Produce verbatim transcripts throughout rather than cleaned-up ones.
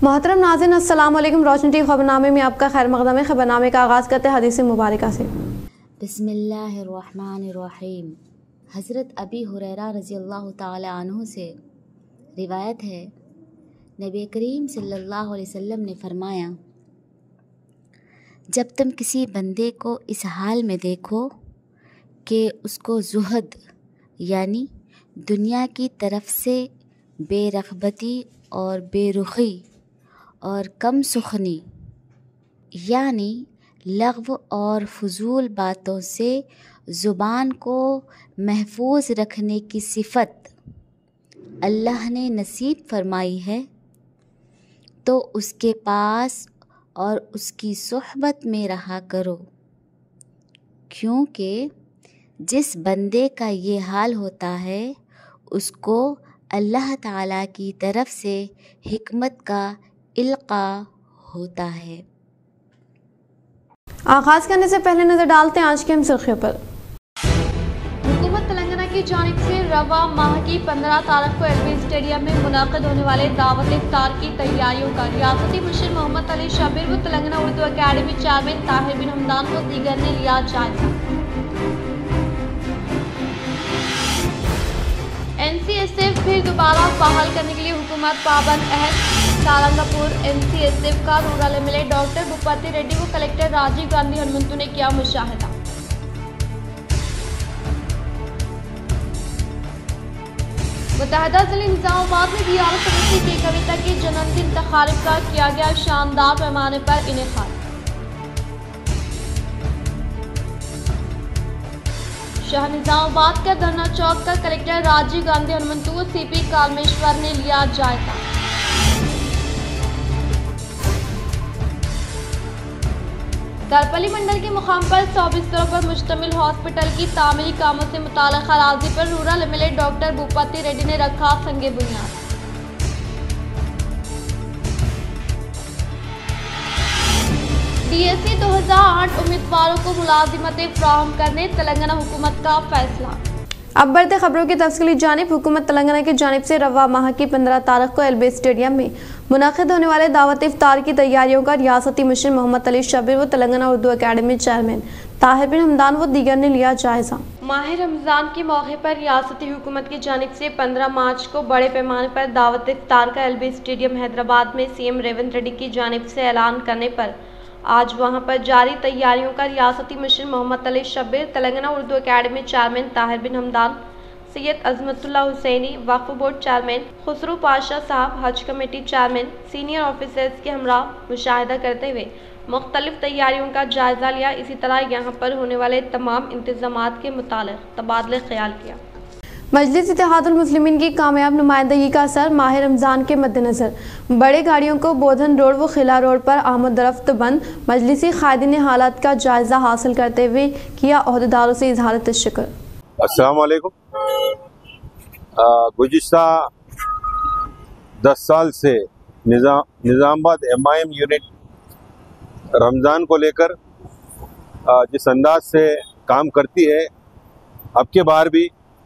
मोहतरम नाज़रीन, अस्सलाम वालेकुम। रोशनी टीवी खबरनामे में आपका खैर मक़दम है। खबरनामे का आगाज़ करते हैं हदीस मुबारका से। बिस्मिल्लाहिर्रहमानिर्रहीम। हज़रत अबी हुरैरा रज़ियल्लाहु ताला अन्हु से रिवायत है, नबी करीम सल्लल्लाहु अलैहि वसल्लम ने फरमाया, जब तुम किसी बंदे को इस हाल में देखो कि उसको ज़ुहद यानी दुनिया की तरफ से बेरग़बती और बेरुखी और कम सुखनी यानी लग़्व और फ़ुज़ूल बातों से ज़ुबान को महफूज रखने की सिफ़त अल्लाह ने नसीब फरमाई है, तो उसके पास और उसकी सोहबत में रहा करो, क्योंकि जिस बंदे का ये हाल होता है उसको अल्लाह ताला की तरफ से हिकमत का इल्क़ा होता है। आगाज़ करने से पहले नज़र डालते हैं आज की हम सुर्खियों पर। हुकूमत तेलंगाना की जानिब से रवा माह की पंद्रह तारीख को एलबी स्टेडियम में मुनाक़िद होने वाले दावत इफ्तार की तैयारियों का रियासती मुशीर मोहम्मद अली शब्बीर व तेलंगाना उर्दू अकेडमी चेयरमैन ताहिर बिन हमदान व दीगर ने लिया जायजा। एन सी एस एफ फिर दोबारा बहाल करने के लिए हुकूमत पाबंद अहद। Sarangpur N C S F का rural M L A doctor Bhupathi Reddy व कलेक्टर राजीव गांधी हनुमंतु ने किया मुशाहिदा। मुत्तहदा जिले निजामाबाद में बिहार समिति की कविता के जन्मदिन तकारीब का किया गया शानदार पैमाने पर इनेकाद। शाह निजामाबाद का धरना चौक का कलेक्टर राजीव गांधी हनुमंतु व सी पी कालमेश्वर ने लिया जायजा। दरपली मंडल के मुकाम पर सौ बिस्तरों पर मुश्तमिल हॉस्पिटल की तामीरी कामों से मुताल्लिक़ अराज़ी पर rural M L A doctor Bhupathi Reddy ने रखा संगे बुनियाद। डी एस सी दो हज़ार आठ उम्मीदवारों को मुलाजिमतें फ़राहम करने तेलंगाना हुकूमत का फैसला। अब बढ़ते खबरों की तफसीली जानिब। हुकूमत तेलंगाना की जानिब से रवा माह की पंद्रह तारीख को एलबी स्टेडियम में मुनाक़िद होने वाले दावत इफ्तार की तैयारियों का रियासती मुशीर मोहम्मद अली शब्बीर व तेलंगाना उर्दू अकेडमी चेयरमैन ताहिर बिन हमदान व दीगर ने लिया जायजा। माह रमज़ान के मौके पर रियासती हुकूमत की जानिब से पंद्रह मार्च को बड़े पैमाने पर दावत इफ्तार का एलबी स्टेडियम हैदराबाद में सी एम रेवंत रेड्डी की जानिब से ऐलान करने पर आज वहां पर जारी तैयारियों का रियासती मुशीर Mohammed Ali Shabbir, Telangana Urdu academy chairman Tahir bin Hamdan, Syed Azmatullah Hussaini, Waqf board chairman Khusro Pasha साहब, Haj committee chairman, senior officers के हमरा मुशाहिदा करते हुए मुख्तलिफ तैयारियों का जायजा लिया। इसी तरह यहाँ पर होने वाले तमाम इंतजामात के मुतालिक तबादले ख्याल किया। मजलिस इत्तेहादुल मुस्लिमीन की कामयाब नुमाइंदगी का असर। माह रमज़ान के मद्देनज़र बड़े गाड़ियों को बोधन रोड व खिला रोड पर आमद रफ्त बंद। मजलिसी कायदीन ने हालात का जायजा हासिल करते हुए किया ओहदेदारों से इजहार तशक्कुर। अस्सलाम वालेकुम। गुज़िश्ता दस साल से Nizam Nizamabad M I M unit Ramzan को लेकर जिस अंदाज से काम करती है, अब के बार भी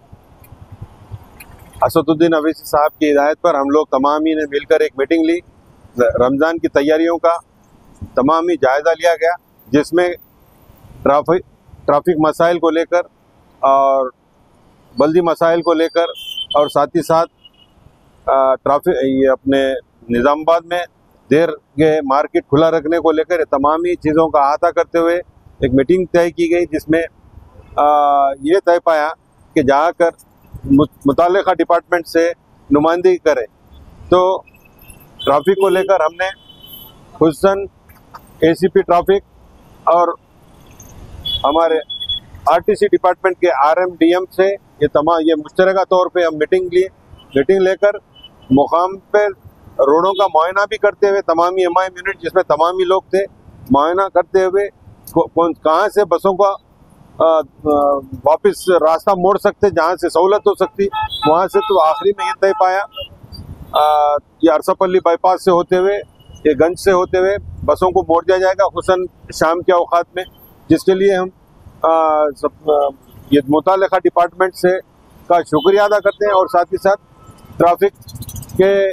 असदुद्दीन अवैसी साहब की हिदायत पर हम लोग तमामी ने मिलकर एक मीटिंग ली। रमज़ान की तैयारियों का तमामी जायज़ा लिया गया, जिसमें ट्रैफिक ट्रैफिक मसाइल को लेकर और बल्दी मसाइल को लेकर और साथ ही साथ ट्रैफिक ये अपने निज़ामाबाद में देर के मार्केट खुला रखने को लेकर तमामी चीज़ों का अहाता करते हुए एक मीटिंग तय की गई, जिसमें ये तय पाया कि जाकर मुताल्लिक़ा डिपार्टमेंट से नुमाइंदगी करें। तो ट्रैफिक को लेकर हमने खुसूसन ए सी पी ट्रैफिक और हमारे आर टी सी डिपार्टमेंट के आर एम डी एम से ये तमाम ये मुश्तरका तौर पे हम मीटिंग लिए मीटिंग लेकर मुकाम पर रोडों का मुआयना भी करते हुए तमामी एम आई एम यूनिट जिसमें तमामी लोग थे मुआयना करते हुए कौन कहाँ से बसों का आ, आ, वापस रास्ता मोड़ सकते, जहाँ से सहूलत हो सकती वहाँ से। तो आखिरी में ये तय पाया कि अरसापल्ली बाईपास से होते हुए ये गंज से होते हुए बसों को मोड़ दिया जाएगा खुसूसन शाम के औकात में, जिसके लिए हम आ, सब, आ, ये मुताल्लिक़ा डिपार्टमेंट से का शुक्रिया अदा करते हैं और साथ ही साथ ट्रैफिक के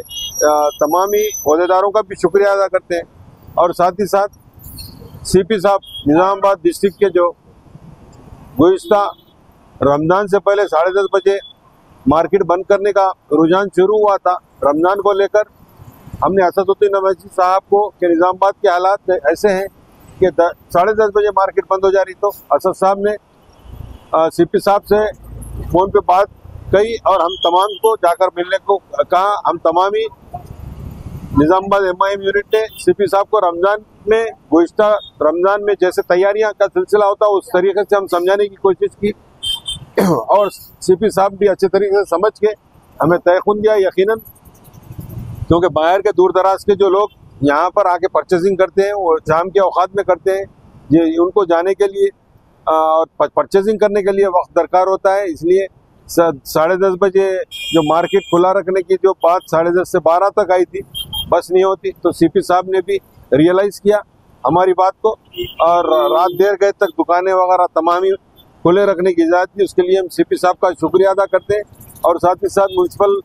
तमामी अहदेदारों का भी शुक्रिया अदा करते हैं। और साथ ही साथ सीपी साहब निज़ामाबाद डिस्ट्रिक्ट के जो गुज़िश्ता रमज़ान से पहले साढ़े दस बजे मार्केट बंद करने का रुझान शुरू हुआ था, रमज़ान को लेकर हमने असदुद्दीन अवैसी साहब को कि निज़ामाबाद के हालात ऐसे हैं कि साढ़े दस बजे मार्केट बंद हो जा रही, तो असद साहब ने सीपी साहब से फ़ोन पे बात कही और हम तमाम को जाकर मिलने को कहा। हम तमामी Nizamabad M I M unit ने सीपी साहब को रमज़ान में गुज़िश्ता रमज़ान में जैसे तैयारियां का सिलसिला होता है उस तरीके से हम समझाने की कोशिश की और सीपी साहब भी अच्छे तरीके से समझ के हमें तयख़ुन दिया। यकीनन क्योंकि बाहर के दूर दराज के जो लोग यहाँ पर आके परचेजिंग करते हैं वो शाम के औकात में करते हैं, ये उनको जाने के लिए और परचेजिंग करने के लिए वक्त दरकार होता है, इसलिए साढ़े दस बजे जो मार्केट खुला रखने की जो बात साढ़े दस से बारह तक आई थी बस नहीं होती, तो सीपी साहब ने भी रियलाइज़ किया हमारी बात को और रात देर गए तक दुकानें वगैरह तमामी खुले रखने की इजाज़त दी। उसके लिए हम सीपी साहब का शुक्रिया अदा करते हैं और साथ ही साथ म्यूनसिपल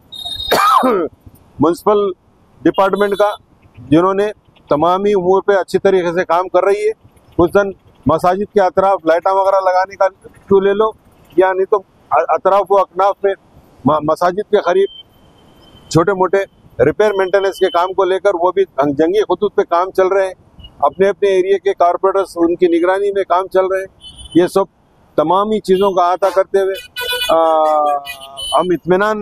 म्यूनसिपल डिपार्टमेंट का जिन्होंने तमामी उमूर पे अच्छी तरीके से काम कर रही है। खुसूसन मसाजिद के अतराफ लाइटा वगैरह लगाने का क्यों ले लो, या नहीं तो अतराफ व अकनाफ में मसाजिद के करीब छोटे मोटे रिपेयर मेंटेनेंस के काम को लेकर वो भी जंगी खतूत पे काम चल रहे हैं, अपने अपने एरिया के कारपोरेटर्स उनकी निगरानी में काम चल रहे हैं। ये सब तमामी चीज़ों का अहाता करते हुए हम इत्मीनान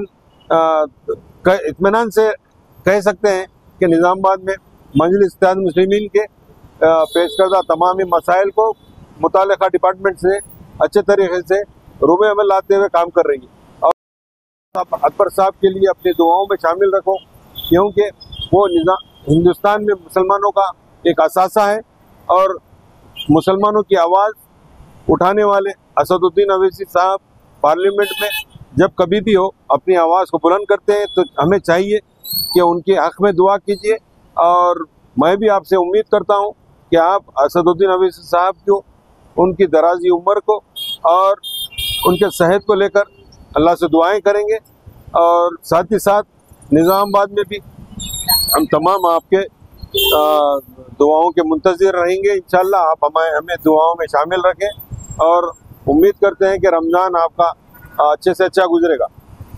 इत्मीनान से कह सकते हैं कि निज़ामाबाद में मजलिस इत्तेहाद मुस्लिमीन के पेश करदा तमामी मसाइल को मुताल्लिक़ा डिपार्टमेंट से अच्छे तरीके से रूबे अमल लाते हुए काम कर रही है। और अकबर साहब के लिए अपनी दुआओं में शामिल रखो, क्योंकि वो हिंदुस्तान में मुसलमानों का एक असासा है और मुसलमानों की आवाज़ उठाने वाले असदुद्दीन अवैसी साहब पार्लियामेंट में जब कभी भी हो अपनी आवाज़ को बुलंद करते हैं, तो हमें चाहिए कि उनके हक़ में दुआ कीजिए। और मैं भी आपसे उम्मीद करता हूं कि आप असदुद्दीन अवैसी साहब को उनकी दराजी उम्र को और उनके सेहत को लेकर अल्लाह से दुआएं करेंगे। और साथ ही साथ निज़ामाबाद में भी हम तमाम आपके दुआओं के मुंतज़िर रहेंगे। इंशाअल्लाह आप हमें हमें दुआओं में शामिल रखें और उम्मीद करते हैं कि रमज़ान आपका अच्छे से अच्छा गुजरेगा।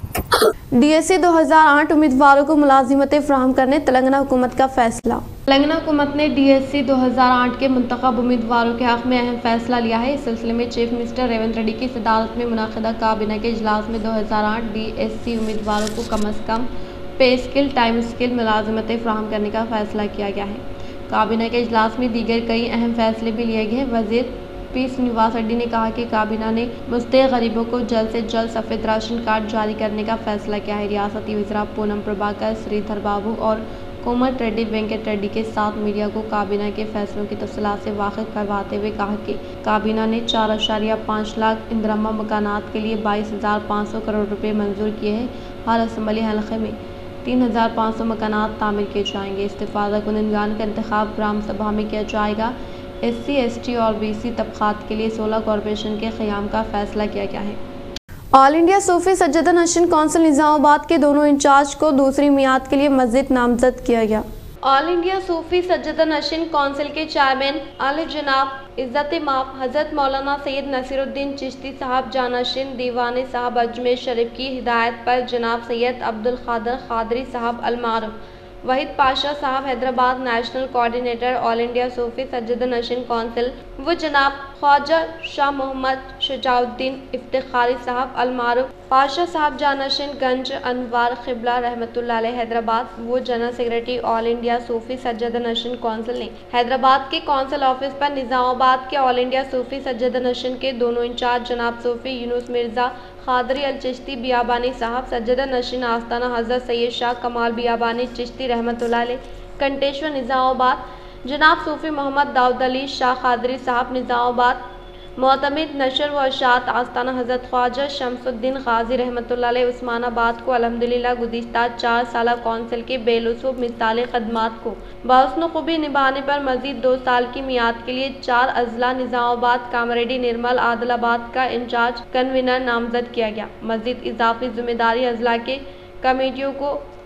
डीएससी दो हज़ार आठ उम्मीदवारों को मुलाजिमतें फराहम करने तेलंगाना हुकूमत का फैसला। तेलंगाना हुकूमत ने डीएससी दो हज़ार आठ के मुंतखब उम्मीदवारों के हक़ में अहम फैसला लिया है। इस सिलसिले में चीफ मिनिस्टर रेवंत रेड्डी की सदारत में मुनाक़िदा काबीना के इजलास में दो हज़ार आठ डीएससी उम्मीदवारों को कम अज़ कम पे स्किल टाइम स्किल मुलाजिमतें फराहम करने का फैसला किया गया है। काबीना के इजलास में दीगर कई अहम फैसले भी लिए गए। वज़ीर पी श्रीनिवास रेड्डी ने कहा कि काबीना ने मुस्तहिक़ गरीबों को जल्द से जल्द सफ़ेद राशन कार्ड जारी करने का फैसला किया है। रियासती वज़ीरा पूनम प्रभाकर, श्रीधर बाबू और कोमट रेड्डी वेंकट रेड्डी के साथ मीडिया को काबीना के फैसलों की तफसीलात से वाकिफ़ करवाते हुए कहा कि काबीना ने चार अशारिया पाँच लाख इंदिरम्मा मकानात के लिए बाईस हज़ार पाँच सौ करोड़ रुपये मंजूर किए हैं। हर असम्बली हल्के में तीन हज़ार पाँच सौ मकानात तामीर किए जाएंगे। इस्तिफ़ादा कुनंदगान का इंतखाब ग्राम सभा में किया जाएगा। एस सी एस टी और बी सी तबक़ात के लिए सोलह कॉरपोरेशन के क़याम का फैसला किया गया है। All India Sufi Sajjada Nashin council Nizamabad के दोनों इंचार्ज को दूसरी मियाद के लिए मज़ीद नामज़द किया गया। All India Sufi Sajjada Nashin council के चेयरमैन आले जनाब इज़्ज़त माप हज़रत मौलाना सैयद नसीरुद्दीन चिश्ती साहब जानशीन दीवाने साहब अजमेर शरीफ की हिदायत पर जनाब सैयद अब्दुल क़ादिर क़ादरी साहब अलमारूफ वहीद पाशा साहब Hyderabad national coordinator all India Sufi Sajjada Nashin council व जनाब ख्वाजा शाह मोहम्मद शुजाउद्दीन इफ्तिखारी साहब अलमारूफ पाशा साहब जानशीन गंज अनवार क़िबला रहमतुल्लाह अलैह हैदराबाद वो general secretary all India Sufi Sajjada Nashin council ने हैदराबाद के कौंसिल ऑफिस पर निज़ामाबाद के ऑल इंडिया सूफ़ी सज्जदा नशीन के दोनों इंचार्ज जनाब सूफ़ी यूनुस मिर्ज़ा क़ादरी अल चिश्ती बियाबानी साहब, सज्जदा नशीन आस्ताना हज़रत सैयद शाह कमाल बियाबानी चिश्ती रहमतुल्लाह अलैह कंटेश्वर निज़ामाबाद, जनाब सूफ़ी मोहम्मद दाऊद अली शाह क़ादरी साहब निज़ामाबाद, मोतमिद नशर व अशात आस्ताना हज़रत ख्वाजा शमसुद्दीन गाजी रहमतुल्लाह अलैह उस्मानाबाद को अल्हम्दुलिल्लाह गुज़िश्ता चार साल कौंसिल के बेलुसूब मिसाल खदमात को बहस्न खूबी निभाने पर मज़ीद दो साल की मियाद के लिए चार अजला निज़ामाबाद, कामरेड्डी, निर्मल, आदिलाबाद का इंचार्ज कन्वीनर नामजद किया गया। मज़ीद इजाफी जिम्मेदारी अजला के कमेटियों को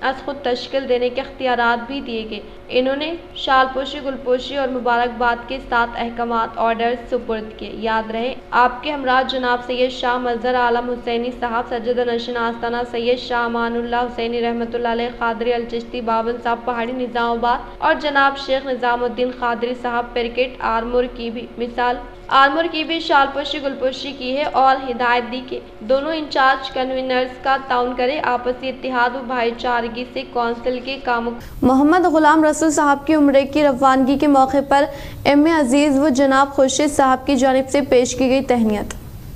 अज खुद तश्कील देने के अख्तियारात भी दिए गए। इन्होंने शालपोशी, गुलपोशी और मुबारकबाद के साथ अहकामात ऑर्डर सुपुर्द किए। याद रहे आपके हमरा जनाब सैयद शाह मजहर आलम हुसैनी साहब, सज्जद नशीन आस्ताना सैयद शाह अमानुल्लाह हुसैनी रहमतुल्लाह अलैह खादरी अल चिश्ती बावन साहब पहाड़ी निजामाबाद और जनाब शेख निजामुद्दीन खादरी साहब पिरकिट आरमूर की भी मिसाल आरमूर की भी शालपोशी गुलपोशी की है और हिदायत दी कि दोनों इंचार्ज कन्वीनर्स का ताउन करे, आपसी इत्तेहाद व भाईचारगी से कौंसिल के कामों। मोहम्मद गुलाम रसूल साहब की उम्रे की रवानगी के मौके पर एम ए अजीज व जनाब खुर्शीद साहब की जानिब से पेश की गई तहनीत।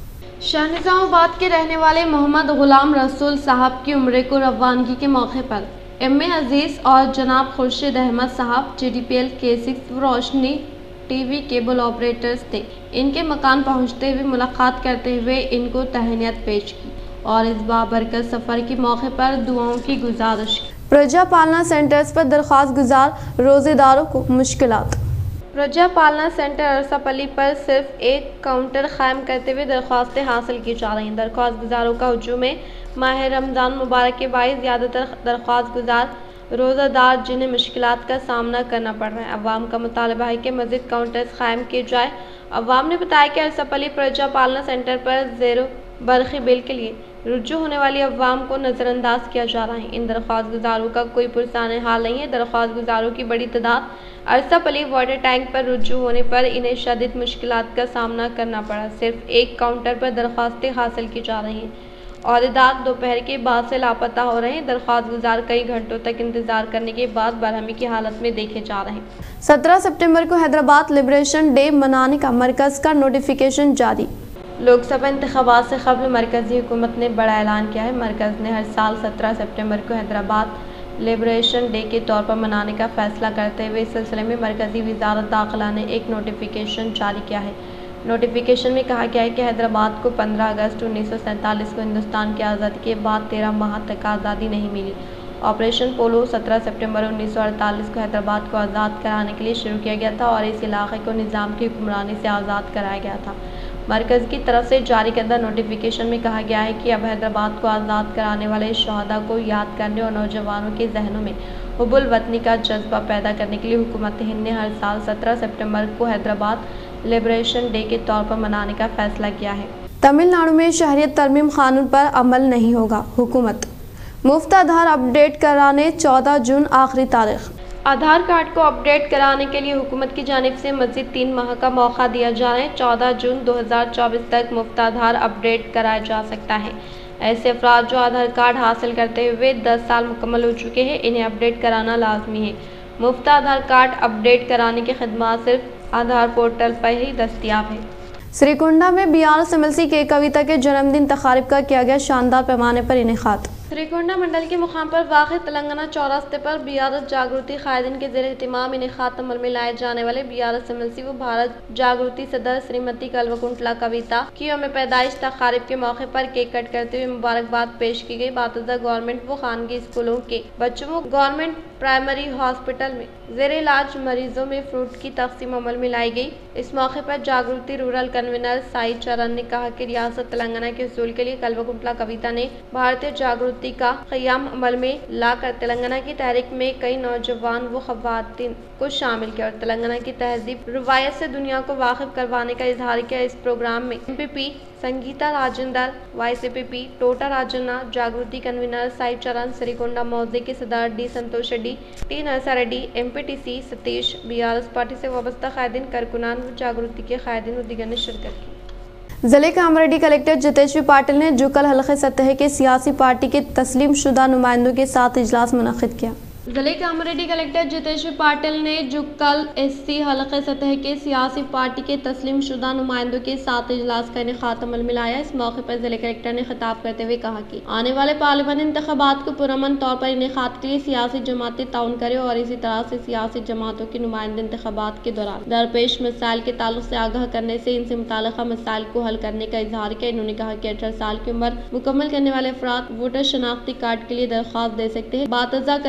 शाह निजामाबाद के रहने वाले मोहम्मद गुलाम रसूल साहब की उम्रे को रवानगी के मौके पर एम ए अजीज और जनाब खुर्शीद अहमद साहब जे डी पी एल के six Roshni TV cable operators थे। इनके मकान पहुंचते हुए मुलाकात करते हुए इनको तहनीत पेश की और इस बाबरकत सफ़र के मौके पर दुआओं की गुजारिश की। प्रजा पालना सेंटर्स पर दरख्वास्त गुजार रोजेदारों को मुश्किलात। प्रजा पालना सेंटर अरसापल्ली पर सिर्फ एक काउंटर कायम करते हुए दरख्वास्तें हासिल की जा रही हैं। दरख्वास्त गुजारों का हजूम है। माह रमज़ान मुबारक के बायस ज़्यादातर दरख्वास्त गुजार रोज़ादार जिन्हें मुश्किलात का सामना करना पड़ रहा है। अवाम का मुतालबा है कि मज़ीद काउंटर्स कायम किए जाए। अवाम ने बताया कि अरसापल्ली प्रजा पालना सेंटर पर ज़ेरो बरखी बिल के लिए रुजू होने वाली अवाम को नज़रअंदाज किया जा रहा है। इन दरख्वास्त गुजारों का कोई पुरसाने हाल नहीं है। दरख्वास्त गुजारों की बड़ी तादाद अरसापल्ली वाटर टैंक पर रुजू होने पर इन्हें शदीद मुश्किलात का सामना करना पड़ा। सिर्फ एक काउंटर पर दरख्वास्तें हासिल की जा रही हैं। औहदेदार दोपहर के बाद से लापता हो रहे हैं। दरख्वास्त गुजार कई घंटों तक इंतजार करने के बाद बरहमी की हालत में देखे जा रहे हैं। सत्रह सितंबर को हैदराबाद लिबरेशन डे मनाने का मरकज़ का नोटिफिकेशन जारी। लोकसभा इंतखाबात से कबल मरकज़ी हुकूमत ने बड़ा ऐलान किया है। मरकज़ ने हर साल सत्रह सितंबर को हैदराबाद लिबरेशन डे के तौर पर मनाने का फैसला करते हुए इस सिलसिले में मरकज़ी वज़ारत दाखिला ने एक नोटिफिकेशन जारी किया है। नोटिफिकेशन में कहा गया है कि हैदराबाद को पंद्रह अगस्त उन्नीस सौ सैंतालीस को हिंदुस्तान की आज़ादी के बाद तेरह माह तक आज़ादी नहीं मिली। ऑपरेशन पोलो सत्रह सितंबर उन्नीस सौ अड़तालीस को हैदराबाद को आज़ाद कराने के लिए शुरू किया गया था और इस इलाके को निज़ाम की हुक्मरानी से आज़ाद कराया गया था। मरकज़ की तरफ से जारी करदा नोटिफिकेशन में कहा गया है कि अब हैदराबाद को आज़ाद कराने वाले शहादा को याद करने और नौजवानों के जहनों में हुब्बुल वतनी का जज्बा पैदा करने के लिए हुकूमत हिंद ने हर साल सत्रह सितंबर को हैदराबाद लिबरेशन डे के तौर पर मनाने का फैसला किया है। तमिलनाडु में शहरियत तरमीम कानून पर अमल नहीं होगा। हुकूमत मुफ्त आधार अपडेट कराने चौदह जून आखिरी तारीख। आधार कार्ड को अपडेट कराने के लिए हुकूमत की जानिब से मज़ीद तीन माह का मौका दिया जा रहा है। चौदह जून दो हज़ार चौबीस तक मुफ्त आधार अपडेट कराया जा सकता है। ऐसे अफराद जो आधार कार्ड हासिल करते हुए दस साल मुकम्मल हो चुके हैं, इन्हें अपडेट कराना लाजमी है। मुफ्त आधार कार्ड अपडेट कराने की खिदमत सिर्फ आधार पोर्टल पर ही दस्तियाब है। श्रीकुंडा में B R S M L C के कविता के जन्मदिन तकारीब का किया गया शानदार पैमाने पर इनेकाद। श्रीकुंडा मंडल के मुकाम पर वाक़ तेलंगाना चौरास्ते पर बी आर एस जागृति कायदीन के ज़ेर एहतमाम इनेकाद अमल में लाए जाने वाले B R S M L C व भारत जागृति सदर श्रीमती कल्वकुंटला कविता की यौम पैदाइश तकारीब के मौके पर केक कट करते हुए मुबारकबाद पेश की गई। बातज़ा गवर्नमेंट व खानगी स्कूलों के बच्चों को गवर्नमेंट प्राइमरी हॉस्पिटल में ज़ेर इलाज मरीजों में फ्रूट की तकसीम अमल में लाई गई। इस मौके पर जागृति रूरल कन्वीनर साई चरण ने कहा कि रियासत तेलंगाना के उसूल के लिए कल्वकुंटला कविता ने भारतीय जागृति का क़याम अमल में लाकर तेलंगाना की तहरीक में कई नौजवान व ख़वातीन को शामिल किया और तेलंगाना की तहजीब रवायत से दुनिया को वाकिफ करवाने का इजहार किया। इस प्रोग्राम में M P P Sangeetha Rajender, vice A P P Tota Rajanna, जागृति कन्वीनर साई चरण, श्रीकुंडा मौजे के सदर D Santosh Reddy, T Narsa Reddy, M P T C Satish, B R S party से वाबस्ता कायदीन, कारकुनान व जागृति के कायदीन व दीगर ने शिरकत की। जिले के अमरेडी कलेक्टर जितेश्वर पाटिल ने जुकल हल्के सतह के सियासी पार्टी के तस्लीम शुदा नुमाइंदों के साथ इजलास मुनक्किद किया। जिले के अमरेडी कलेक्टर जितेश्वर पाटिल ने जुक्कल एससी हल्के सतह के सियासी पार्टी के तस्लीम शुदा नुमाइंदों के साथ इजलास का इनेकाद अमल में लाया। इस मौके पर जिले कलेक्टर ने खिताब करते हुए कहा कि आने वाले पार्लियामानी इंतखाबात को पुरअमन तौर पर इनेकाद के लिए सियासी जमातें ताउन करें और इसी तरह से सियासी जमातों के नुमाइंदे इंतखाबात के दौरान दरपेश मसाइल के ताल्लुक से आगाह करने से इनसे मुताल्लिक़ा मसाइल को हल करने का इजहार किया। इन्होंने कहा कि अठारह साल की उम्र मुकम्मल करने वाले अफराद वोटर शनाख्ती कार्ड के लिए दरख्वास्त दे सकते हैं। बातज़ा कलेक्टर ने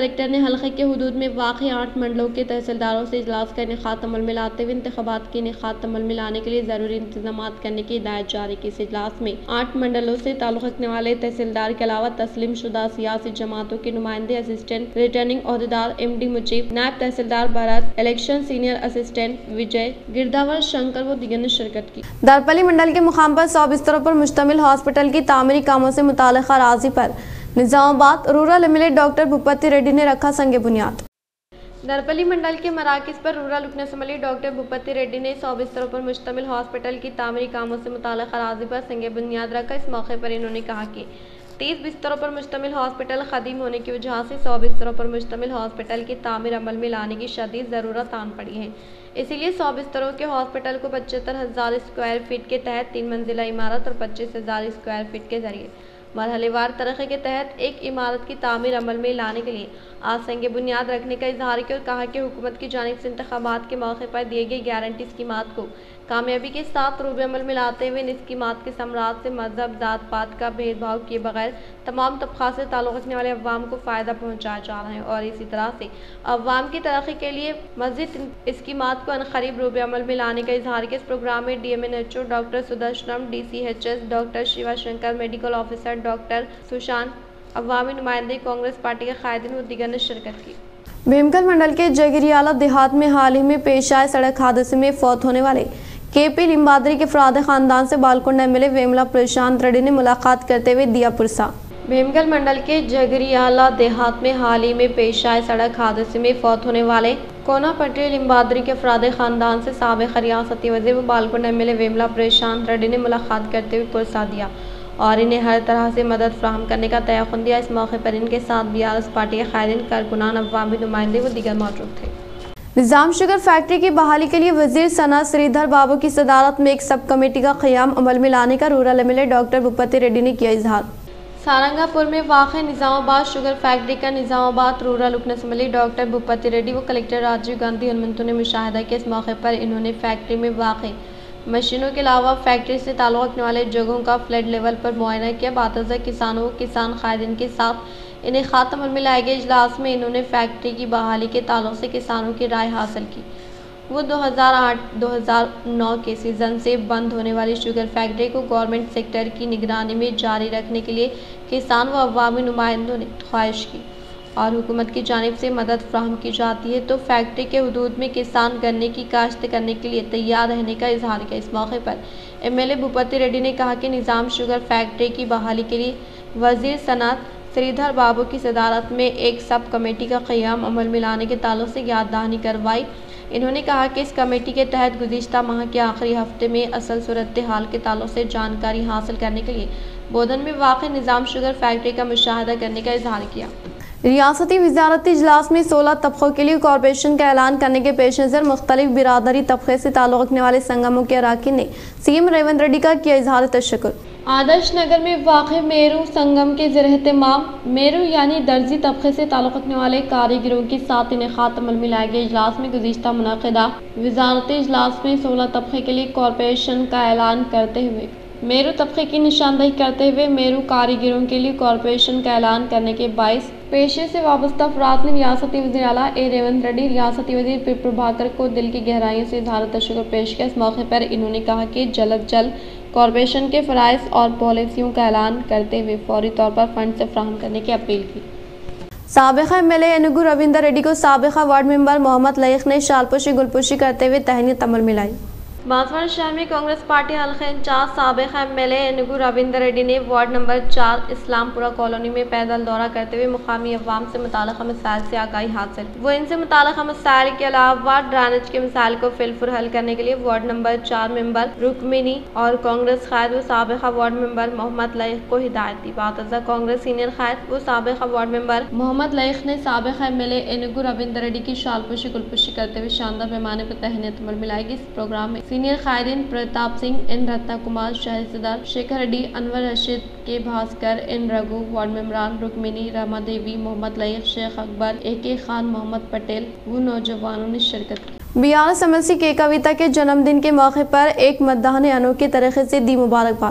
हल्के के हुदूद में वाक़ई आठ मंडलों के तहसीलदारों से इजलास का इनेकाद अमल में लाते हुए इंतखाबात के इनेकाद अमल में लाने के लिए ज़रूरी इंतजाम करने की हिदायत जारी की। इस इजलास में आठ मंडलों से ताल्लुक़ रखने वाले तहसीलदार के अलावा तस्लीम शुदा सियासी जमातों के नुमाइंदे, असिस्टेंट रिटर्निंग ओहदेदार, एम डी मुजीब, नायब tehsildar Bharat, election senior assistant Vijay, गिरदावर शंकर व दीगर ने शिरकत की। दरपली मंडल के मुकाम पर सौ बिस्तरों पर मुश्तमिल हॉस्पिटल की तामीरी कामों से मुताल्लिक़ राजी पर Nizamabad rural MLA doctor Bhupathi Reddy ने रखा संग बुनियाद। दरपली मंडल के मराकज़ पर रूरल रुकन असम्बली डॉक्टर भूपति रेड्डी ने सौ बिस्तरों पर मुश्तमिल हॉस्पिटल की तामीरी कामों से मुताल्लिक़ राजी पर संग बुनियाद रखा। इस मौके पर इन्होंने कहा कि तीस बिस्तरों पर मुश्तमिल हॉस्पिटल ख़दीम होने की वजह से सौ बिस्तरों पर मुश्तमिल हॉस्पिटल की तामीर अमल में लाने की शदीद ज़रूरत आन पड़ी है। इसीलिए सौ बिस्तरों के हॉस्पिटल को पचहत्तर हज़ार स्क्वायर फीट के तहत तीन मंजिला इमारत और पच्चीस हज़ार स्क्वायर फीट के जरिए मरहलेवार तरक्की के तहत एक इमारत की तामीर अमल में लाने के लिए आज संग बुनियाद रखने का इजहार किया और कहा कि हुकूमत की जानिब से इंतखाबात के मौके पर दिए गए गारंटी स्कीमात को कामयाबी के साथ रूबे अमल में लाते हुए इन स्कीमात के समरात से मजहब जात पात का भेदभाव किए बगैर तमाम तबक़ात से ताल्लुक़ रखने वाले अवाम को फ़ायदा पहुँचाया जा रहा है और इसी तरह से अवाम की तरक्की के लिए मज़ीद स्कीमात को अनक़रीब रूबे अमल में लाने का इजहार किया। इस प्रोग्राम में D M N H O doctor Sudarshanam, D C H S doctor Shiva Shankar, medical officer doctor Sushant, अवामी नुमाइंदे, कांग्रेस पार्टी के कायदीन व दीगर ने शिरकत की। भीमगल मंडल के जगरियाला देहात में हाल ही में पेश आए सड़क हादसे में फौत होने वाले के पी लिम्बाद्री के अफराद खानदान से Balkonda M L A Vemula Prashanth Reddy ने मुलाकात करते हुए दिया पुरसा। भीमगल मंडल के जगरियाला देहात में हाल ही में पेश आए सड़क हादसे में फौत होने वाले कोना पटेल लिम्बाद्री के अफराद खानदान से साबिक़ रियासती वज़ीर व Balkonda M L A Vemula Prashanth Reddy ने मुलाकात करते हुए पुरसा दिया और इन्हें हर तरह से मदद फराहम करने का तयक़ुन दिया। इस मौके पर इनके साथ बी आर एस पार्टी के कायदीन, कारकुनान, अवामी नुमाइंदे व दीगर मौजूद थे। निज़ाम शुगर फैक्ट्री की बहाली के लिए वज़ीर सनअत श्रीधर बाबू की सदारत में एक सब कमेटी का क़याम अमल में लाने का rural M L A doctor Bhupathi Reddy ने किया इजहार। सारंगापुर में वाक़ निज़ामाबाद शुगर फैक्ट्री का निज़ामाबाद रूरल रुकन असम्बली डॉक्टर भूपति रेड्डी व कलेक्टर राजीव गांधी हनुमंतु ने मुशाहिदा किया। इस मौके पर इन्होंने फैक्ट्री में वाक़ मशीनों के अलावा फैक्ट्री से ताल्लुक़ रखने वाले जगहों का फ्लड लेवल पर मुआयना किया। बातज़ा किसानों किसान कायदीन के साथ इन्हें ख़ात्म अमल में लाए गए इजलास में इन्होंने फैक्ट्री की बहाली के ताल्लुक़ से किसानों की राय हासिल की। वो दो हज़ार आठ दो हज़ार नौ के सीज़न से बंद होने वाली शुगर फैक्ट्री को गवर्नमेंट सेक्टर की निगरानी में जारी रखने के लिए किसान व अवामी नुमाइंदों ने ख्वाहिश की और हुकूमत की जानिब से मदद फ्राहम की जाती है तो फैक्ट्री के हुदूद में किसान गन्ने की काश्त करने के लिए तैयार रहने का इजहार किया। इस मौके पर M L A Bhupathi Reddy ने कहा कि निज़ाम शुगर फैक्ट्री की बहाली के लिए वज़ीर सनअत श्रीधर बाबू की सदारत में एक सब कमेटी का क़याम अमल में लाने के ताल्लुक़ से याद दहानी करवाई। इन्होंने कहा कि इस कमेटी के तहत गुज़िश्ता माह के आखिरी हफ्ते में असल सूरत हाल के ताल्लुक़ से जानकारी हासिल करने के लिए बोधन में वाक़ निज़ाम शुगर फैक्ट्री का मुशाहिदा करने का इजहार किया। रियासती वज़ारती इजलास में सोलह तबक़ों के लिए कॉरपोरेशन का ऐलान करने के पेश नज़र मुख्तलिफ बिरादरी तबक़े से ताल्लुक़ रखने वाले संगमों के अराकीन ने सी एम रेवंत रेड्डी का किया इजहार तशक्कुर। आदर्श नगर में वाक़ मेरू संगम के ज़ेर-एहतमाम मेरू यानी दर्जी तबक़े से ताल्लुक़ रखने वाले कारीगरों के साथ इनेक़ाद अमल में लाए गए इजलास में गुज़िश्ता मुनक़िदा वज़ारती इजलास में सोलह तबक़े के लिए कॉरपोरेशन का ऐलान करते हुए मेरू तबक़े की निशानदही करते हुए मेरू कारीगरों के लिए कॉरपोरेशन का ऐलान करने के बाइस पेशे से वाबस्ता अफराद ने रियासती वज़ीर आला ए रेवंत रेड्डी, रियासती वज़ीर पी प्रभाकर को दिल की गहराइयों से इज़हार तशक्कुर पेश किया। इस मौके पर इन्होंने कहा कि जल्द जल्द कॉरपोरेशन के फ़राइज़ और पॉलिसियों का ऐलान करते हुए फौरी तौर पर फंड से फ्राहम करने की अपील की। साबिक़ा M L A Enugu Ravinder Reddy को साबिक़ा वार्ड मेंबर मोहम्मद लईक ने शालपोशी गुलपोशी करते हुए तहनीत अमल में लाई। बांसवाड़ा शहर में कांग्रेस पार्टी हल्के इंचार्ज साबिक़ा M L A Enugu Ravinder Reddy ने वार्ड नंबर चार इस्लामपुरा कॉलोनी में पैदल दौरा करते हुए मुकामी अवाम से मुताल्लिक़ा मसाइल से आगाही हासिल। वो इनसे मुताल्लिक़ा मसाइल के अलावा ड्रेनेज के मसाइल को फिलफुर हल करने के लिए वार्ड नंबर चार मेंबर रुकमिनी और कांग्रेस कायद व साबिक़ा वार्ड मेंबर मोहम्मद लईक को हिदायत दी। बातज़ा कांग्रेस सीनियर कायद व साबिक़ा वार्ड मेंबर मोहम्मद लईक ने साबिक़ा M L A Enugu Ravinder Reddy की शालपोशी गुलपोशी करते हुए शानदार पैमाने पर तहनीत अमल में लाएगी। इस प्रोग्राम में सीनियर कायदीन प्रताप सिंह, एन रत्ना कुमार, शाहिद सदर, Shekhar Reddy, Anwar Rashid K Bhaskar, N Raghu, ward मेंबरान रुकमिनी, रमा देवी, मोहम्मद लईक, शेख अकबर, ए के खान, मोहम्मद पटेल व नौजवानों ने शिरकत की। B R S M L C के कविता के जन्मदिन के मौके पर एक मद्दाह ने अनोखे तरीके से दी मुबारकबाद।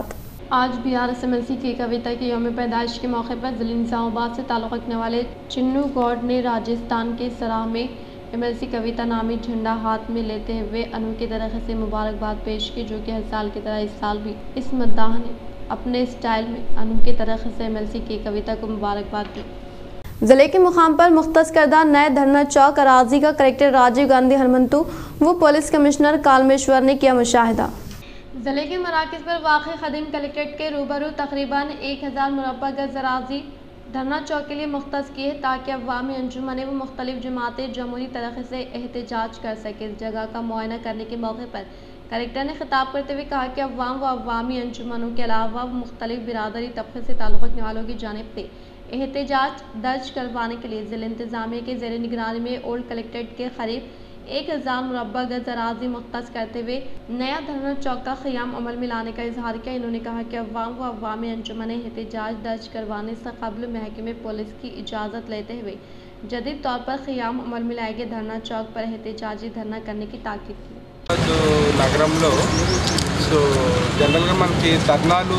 आज बीआरएस एमएलसी के कविता के यौम पैदाइश के मौके पर जिले निजामाबाद से ताल्लुक़ रखने वाले चिन्नू गौड़ ने राजस्थान के सराह में एमएलसी कविता नामी झंडा हाथ में लेते हुए अनोखे तरीके से मुबारकबाद पेश की, जो कि हर साल की तरह इस साल भी इस मद्दाह ने अपने स्टाइल में अनोखे तरीके से एमएलसी के कविता को मुबारकबाद दी। जिले के मुकाम पर मुख्तस करदा नए धरना चौक अराजी का कलेक्टर राजीव गांधी हनुमंतु व पुलिस कमिश्नर कालमेश्वर ने किया मुशाहिदा। जिले के मराकज़ पर वाक़ क़दीम कलेक्ट्रेट के रूबरू तकरीबन एक हज़ार मुरब्बा गज अराजी धरना चौक के लिए मुख्तस की है, ताकि अवामी अंजुमनें व मुख्तलिफ जमातें जमहूरी तरीक़े से एहतजाज कर सकें। इस जगह का मुआयना करने के मौके पर कलेक्टर ने खिताब करते हुए कहा कि अवाम व अवामी अंजुमनों के अलावा मुख्तलिफ बिरादरी तबक़े से ताल्लुक़ रखने वालों की जानिब से एहतजाज दर्ज करवाने के लिए ज़िला इंतज़ामिया के ज़ेर निगरानी में ओल्ड कलेक्ट्रेट के करीब एक हज़ार मुरब्बा गज अराजी मुख्तस करते हुए नया धरना चौक का क़याम अमल में लाने का इजहार किया। इन्होंने कहा कि अवाम व अवामी अंजुमनें एहतजाज दर्ज करवाने से कबल महकमे पुलिस की इजाज़त लेते हुए जदीद तौर पर क़याम अमल में लाए गए धरना चौक पर एहतजाजी धरना करने की ताकीद की। जो नगरंलो सो जनरल गा मनकी धरनालू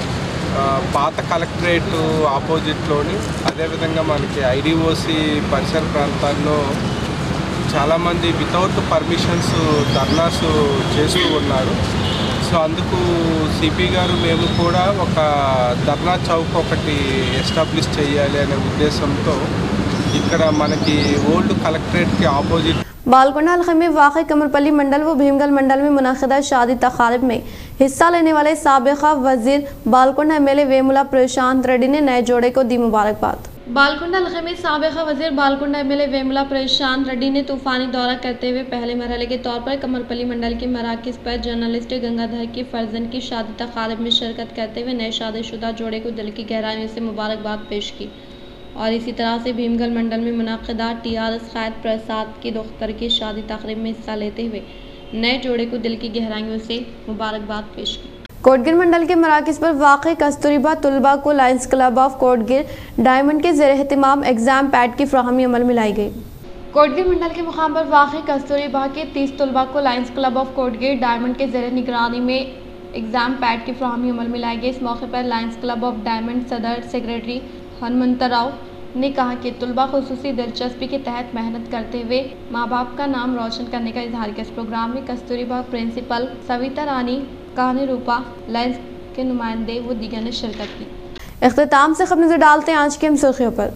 పాత కలెక్టరేట్ ఆపోజిట్లోని అదేవిధంగా మనకి ఐడిఓసి పరిసర ప్రాంతాల్లో చాలామంది వితౌట్ పర్మిషన్స్ ధర్నాస్ చేస్తూ ఉన్నారు. సో అందుకు సిపి గారు మేము కూడా ఒక ధర్నా చౌక్ ఒకటి ఎస్టాబ్లిష్ చేయాలి అనే ఉద్దేశంతో ఇక్కడ మనకి ఓల్డ్ కలెక్టరేట్కి ఆపోజిట్ बालकोंडा हल्के में वाक़ कमरपल्ली मंडल व भीमगल मंडल में मुनाक़िदा शादी तक़ारिब में हिस्सा लेने वाले साबिक़ा वज़ीर बालकोंडा एमएलए वेमुला प्रशांत रेड्डी ने नए जोड़े को दी मुबारकबाद। बालकोंडा हल्के में साबिक़ा वज़ीर बालकोंडा एमएलए वेमुला प्रशांत रेड्डी ने तूफ़ानी दौरा करते हुए पहले मरहले के तौर पर कमरपल्ली मंडल के मराकज़ पर जर्नलिस्ट गंगाधर की फ़र्जंद की शादी तक़ारिब में शिरकत करते हुए नए शादीशुदा जोड़े को दिल की गहराइयों से मुबारकबाद पेश की और इसी तरह से भीमगल मंडल में मुनाक़िदा टीआरएस क़ायद प्रसाद की दोख्तर की शादी तक़रीब में हिस्सा लेते हुए नए जोड़े को दिल की गहराइयों से मुबारकबाद पेश की। कोटगिर मंडल के मराकज़ पर वाक़ कस्तूरबा तुलबा को lions club of Kotgir diamond के ज़ेर एहतिमाम एग्ज़ाम पैड की फ़राहमी अमल में लाई गई। कोटगिर मंडल के मुकाम पर वाक़ कस्तूरबा के तीस तुलबा को lions club of Kotgir diamond के ज़ेर निगरानी में एग्ज़ाम पैड की फ़राहमी अमल में लाई गई। इस मौके पर लायंस क्लब ऑफ डायमंड सदर सेक्रेटरी हनुमंतराव ने कहा कि तुलबा खुसूसी दिलचस्पी के तहत मेहनत करते हुए माँ बाप का नाम रोशन करने का इजहार किया। इस प्रोग्राम में कस्तूरबा प्रिंसिपल सविता रानी, कहानी रूपा, लायंस के नुमाइंदे व दीगर ने शिरकत की। इख्तिताम से खबर नजर डालते हैं आज की हम सुर्खियों पर।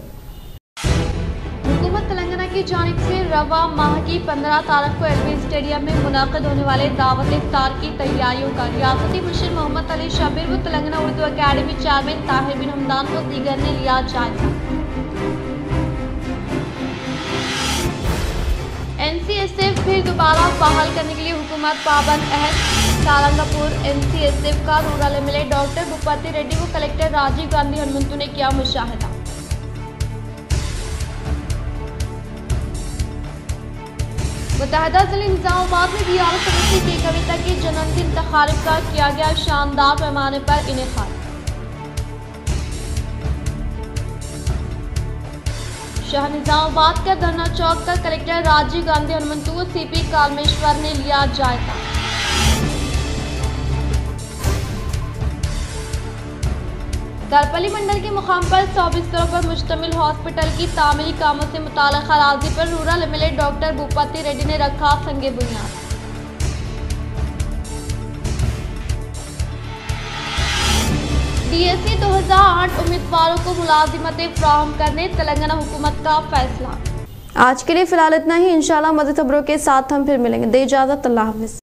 हुकूमत तेलंगाना की जानिब से रवा माह की पंद्रह तारीख को एलबी स्टेडियम में मुनाक़िद होने वाले दावत इफ्तार की तैयारियों का रियासती मुशीर मोहम्मद अली शबीर व तेलंगाना उर्दू अकेडमी चेयरमैन ताहिर बिन हमदान व दीगर ने लिया जायजा। एनसीएसएफ फिर दोबारा बहाल करने के लिए हुकूमत पाबंद अहद। सारंगपुर एनसीएसएफ का rural MLA doctor Bhupathi Reddy व कलेक्टर राजीव गांधी हनुमंतु ने किया मुशाहिदा। मुत्तहदा जिले निजामाबाद में बीआरएस एमएलसी के कविता के जन्मदिन तक़ारिब का किया गया शानदार पैमाने पर इनेकाद। शहर निजामाबाद का धरना चौक का कलेक्टर राजीव गांधी हनुमंतु व सीपी कालमेश्वर ने लिया जायजा। दरपली मंडल के मुकाम पर सौ बिस्तरों पर मुश्तमिल हॉस्पिटल की तामीरी कामों से मुताल्लिक़ अराज़ी पर rural MLA doctor Bhupathi Reddy ने रखा संगे बुनियाद। डीएससी दो हज़ार आठ उम्मीदवारों को मुलाजिमतें फ़राहम करने तेलंगाना हुकूमत का फैसला। आज के लिए फिलहाल इतना ही। इंशाल्लाह मज़ीद खबरों के साथ हम फिर मिलेंगे। दे इजाज़त, अल्लाह हाफ़िज़।